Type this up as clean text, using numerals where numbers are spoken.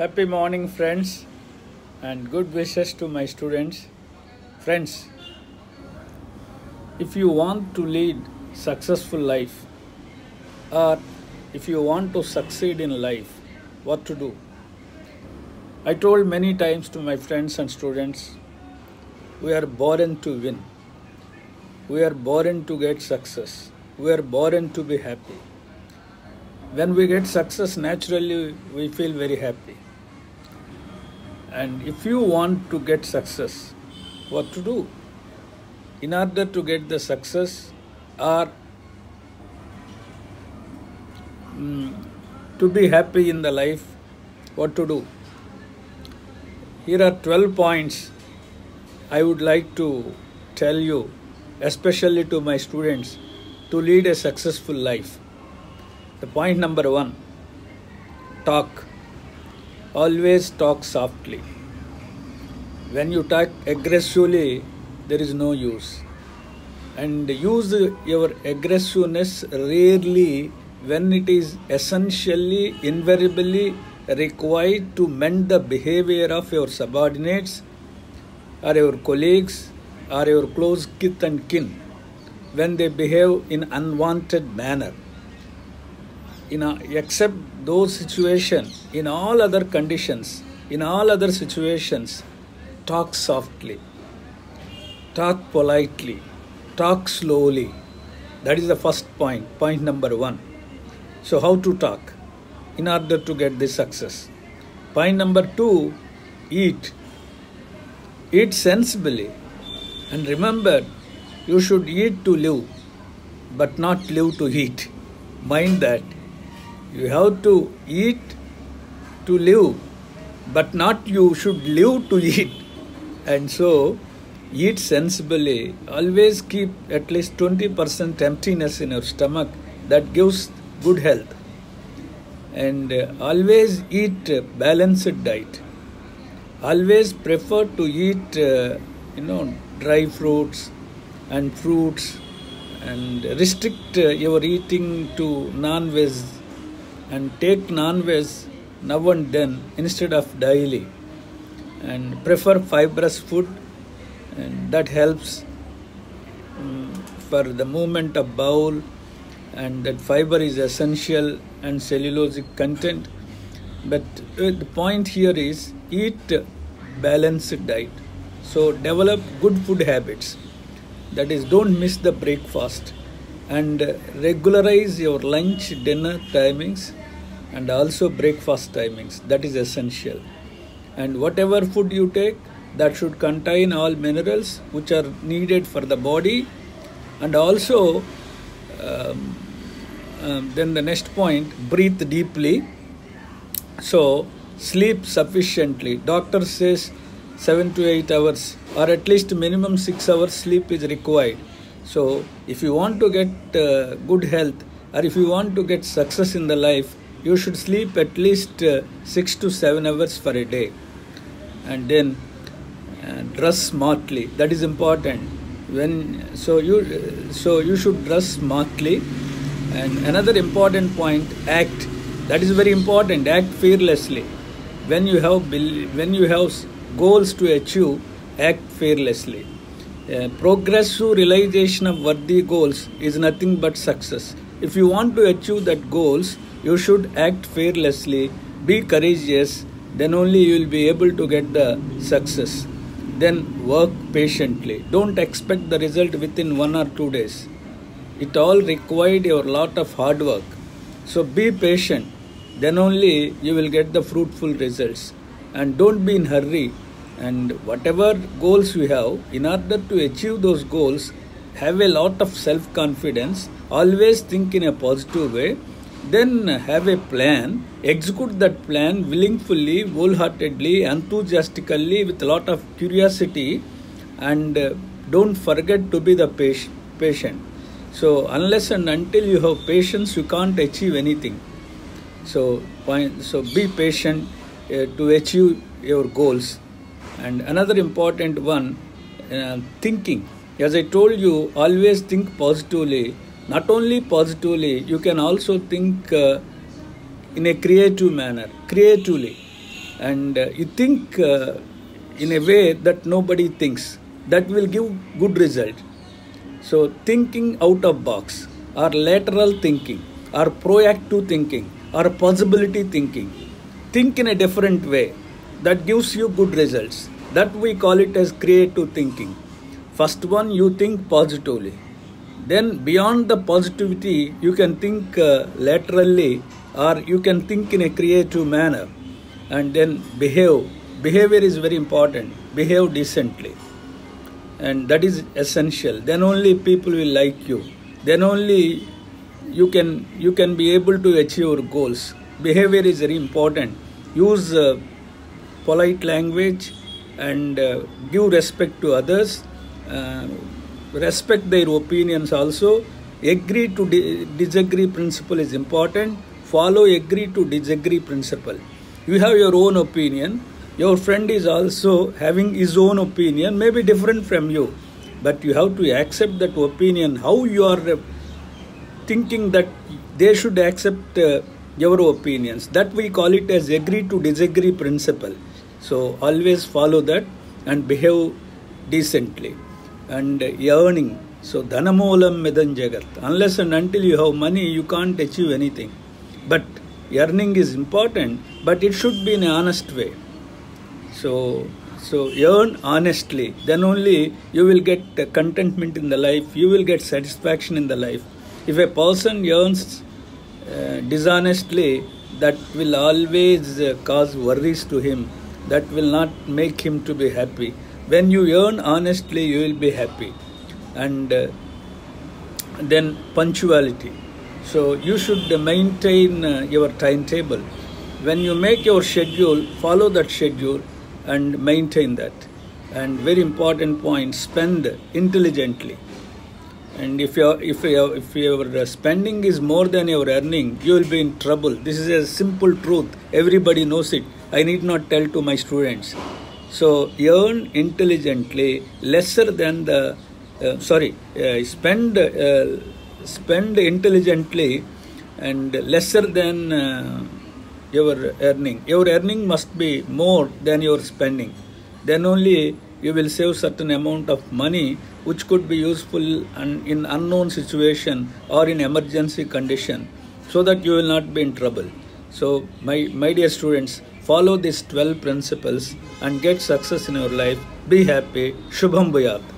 Happy morning, friends, and good wishes to my students. Friends, if you want to lead successful life or if you want to succeed in life, what to do? I told many times to my friends and students, we are born to win. We are born to get success. We are born to be happy. When we get success, naturally we feel very happy. And if you want to get success, what to do? In order to get the success or to be happy in the life, what to do? Here are 12 points I would like to tell you, especially to my students, to lead a successful life. The point number 1, talk. Always talk softly. When you talk aggressively, there is no use. And use your aggressiveness rarely when it is essentially, invariably required to mend the behavior of your subordinates or your colleagues or your close kith and kin when they behave in unwanted manner. Except those situations, in all other conditions, in all other situations, talk softly, talk politely, talk slowly. That is the first point, point number 1. So how to talk in order to get this success? Point number 2, eat. Eat sensibly. And remember, you should eat to live, but not live to eat. Mind that. You have to eat to live, but not you should live to eat. And so, eat sensibly. Always keep at least 20% emptiness in your stomach. That gives good health. And always eat balanced diet. Always prefer to eat, dry fruits and fruits, and restrict your eating to non-veg. And take non-veg now and then instead of daily. And prefer fibrous food, and that helps for the movement of bowel, and that fiber is essential and cellulosic content. But the point here is eat balanced diet. So develop good food habits. That is, don't miss the breakfast, and regularize your lunch, dinner timings, and also breakfast timings. That is essential. And whatever food you take, that should contain all minerals which are needed for the body. And also, then the next point, breathe deeply. So, sleep sufficiently. Doctor says 7 to 8 hours, or at least minimum 6 hours sleep is required. So, if you want to get good health, or if you want to get success in the life, you should sleep at least 6 to 7 hours for a day. And then dress smartly. That is important. So you should dress smartly. And another important point, act. That is very important. Act fearlessly. When you have goals to achieve, act fearlessly. Progressive realization of worthy goals is nothing but success. If you want to achieve that goals, you should act fearlessly, be courageous, then only you will be able to get the success. Then work patiently. Don't expect the result within 1 or 2 days. It all required a lot of hard work. So be patient, then only you will get the fruitful results. And don't be in hurry. And whatever goals you have, in order to achieve those goals, have a lot of self-confidence, always think in a positive way, then have a plan, execute that plan willingly, wholeheartedly, enthusiastically, with a lot of curiosity, and don't forget to be the patient. So unless and until you have patience, you can't achieve anything. So be patient to achieve your goals. And another important one, thinking. As I told you, always think positively. Not only positively, you can also think in a creative manner, creatively. and you think in a way that nobody thinks. That will give good result. So thinking out of box, or lateral thinking, or proactive thinking, or possibility thinking. Think in a different way. That gives you good results. That we call it as creative thinking. First one, you think positively. Then beyond the positivity, you can think laterally, or you can think in a creative manner. And then behave. Behavior is very important. Behave decently. And that is essential. Then only people will like you. Then only you can be able to achieve your goals. Behavior is very important. Use polite language and give respect to others. Respect their opinions also. Agree to disagree principle is important. Follow agree to disagree principle. You have your own opinion. Your friend is also having his own opinion, maybe different from you. But you have to accept that opinion. How you are thinking that they should accept your opinions. That we call it as agree to disagree principle. So always follow that and behave decently. And earning. So dhanamulam medan jagat. Unless and until you have money, you can't achieve anything. But earning is important, but it should be in an honest way. So earn honestly. Then only you will get contentment in the life. You will get satisfaction in the life. If a person earns dishonestly, that will always cause worries to him. That will not make him to be happy. When you earn honestly, you will be happy. And then punctuality. So you should maintain your timetable. When you make your schedule, follow that schedule and maintain that. And very important point, spend intelligently. And if your spending is more than your earning, you will be in trouble. This is a simple truth. Everybody knows it. I need not tell to my students. So earn intelligently, lesser than the spend intelligently and lesser than your earning. Your earning must be more than your spending. Then only you will save certain amount of money which could be useful in unknown situation or in emergency condition, so that you will not be in trouble. So my dear students, follow these 12 principles and get success in your life. Be happy. Shubham Bhuyat.